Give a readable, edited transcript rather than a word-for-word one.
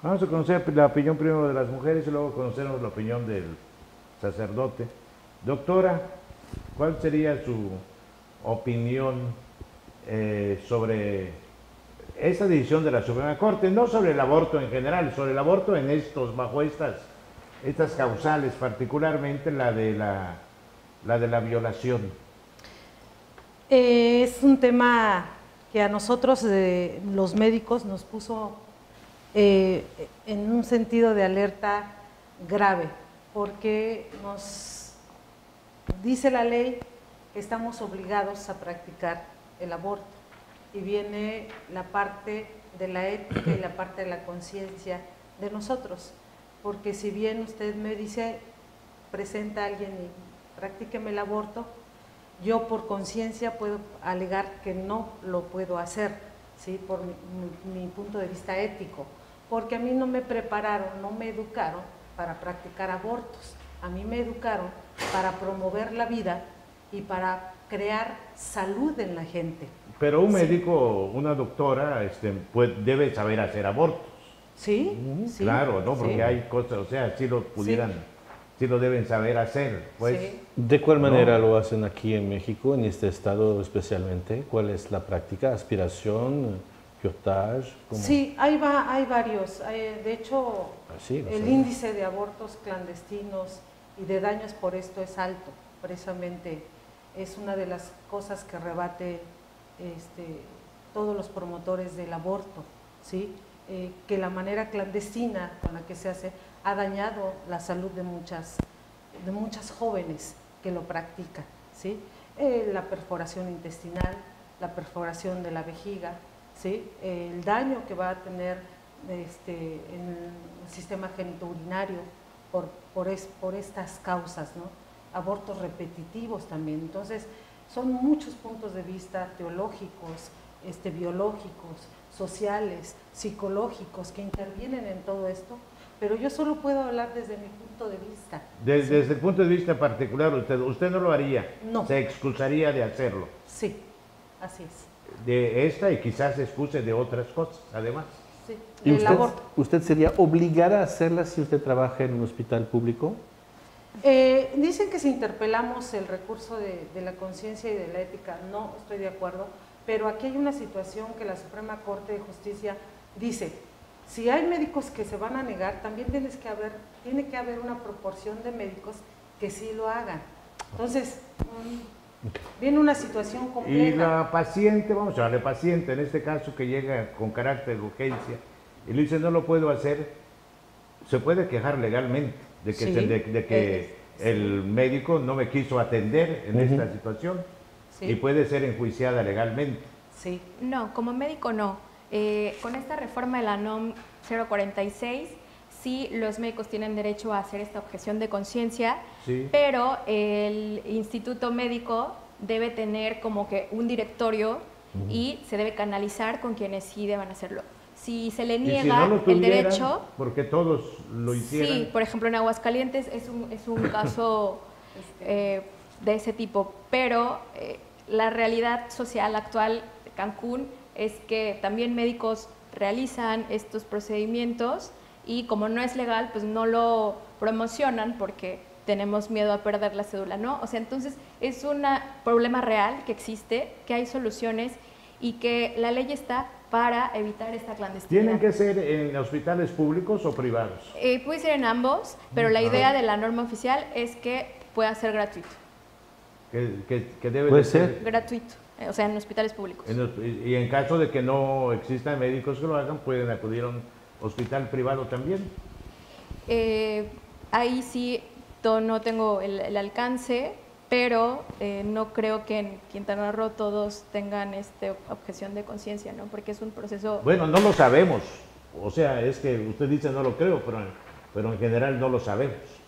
Vamos a conocer la opinión primero de las mujeres y luego conocemos la opinión del sacerdote. Doctora, ¿cuál sería su opinión sobre esta decisión de la Suprema Corte? No sobre el aborto en general, sobre el aborto en bajo estas causales, particularmente la de la violación. Es un tema que a nosotros, los médicos, nos puso en un sentido de alerta grave, porque nos dice la ley que estamos obligados a practicar el aborto, y viene la parte de la ética y la parte de la conciencia de nosotros, porque si bien usted me dice, presenta a alguien y practíqueme el aborto, yo por conciencia puedo alegar que no lo puedo hacer, ¿sí? Por mi punto de vista ético, porque a mí no me prepararon, no me educaron para practicar abortos, a mí me educaron para promover la vida y para crear salud en la gente. Pero un médico, una doctora, debe saber hacer abortos. Sí, sí. Claro, ¿no? Porque sí. hay cosas, o sea, si lo pudieran, sí lo deben saber hacer, pues. Sí. ¿De cuál manera lo hacen aquí en México, en este estado especialmente? ¿Cuál es la práctica? ¿Aspiración? ¿Curetage? Sí, hay varios. De hecho, el índice de abortos clandestinos y de daños por esto es alto. Precisamente es una de las cosas que rebate todos los promotores del aborto, ¿sí? Que la manera clandestina con la que se hace ha dañado la salud de muchas jóvenes que lo practican, ¿sí? La perforación intestinal, la perforación de la vejiga, ¿sí? El daño que va a tener en el sistema genitourinario por estas causas, ¿no? Abortos repetitivos también. Entonces, son muchos puntos de vista teológicos, biológicos, sociales, psicológicos que intervienen en todo esto, pero yo solo puedo hablar desde mi punto de vista. Desde el punto de vista particular, usted no lo haría, no. Se excusaría de hacerlo. Sí, así es. De esta y quizás se excuse de otras cosas, además. Sí. ¿Y usted sería obligada a hacerla si usted trabaja en un hospital público? Dicen que si interpelamos el recurso de la conciencia y de la ética, no estoy de acuerdo, pero aquí hay una situación que la Suprema Corte de Justicia dice: si hay médicos que se van a negar, también tiene que haber una proporción de médicos que sí lo hagan. Entonces, viene una situación compleja. Y la paciente, vamos a llamarle paciente, en este caso que llega con carácter de urgencia, y le dice no lo puedo hacer, se puede quejar legalmente de que, el médico no me quiso atender en esta situación, y puede ser enjuiciada legalmente. Sí. No, como médico no. Con esta reforma de la NOM 046, sí, los médicos tienen derecho a hacer esta objeción de conciencia, pero el instituto médico debe tener como que un directorio y se debe canalizar con quienes sí deban hacerlo. Si se le niega si no el derecho... Porque todos lo hicieran. Sí, por ejemplo en Aguascalientes es un caso de ese tipo, pero la realidad social actual de Cancún es que también médicos realizan estos procedimientos y como no es legal, pues no lo promocionan porque tenemos miedo a perder la cédula, ¿no? O sea, entonces es un problema real que existe, que hay soluciones y que la ley está para evitar esta clandestinidad. ¿Tienen que ser en hospitales públicos o privados? Puede ser en ambos, pero la idea de la norma oficial es que pueda ser gratuito. Que debe ¿Puede ser gratuito, o sea, en hospitales públicos. Y en caso de que no existan médicos que lo hagan, pueden acudir a un hospital privado también. Ahí sí no tengo el alcance, pero no creo que en Quintana Roo todos tengan objeción de conciencia, ¿no? Porque es un proceso... Bueno, no lo sabemos. O sea, es que usted dice no lo creo, pero en general no lo sabemos.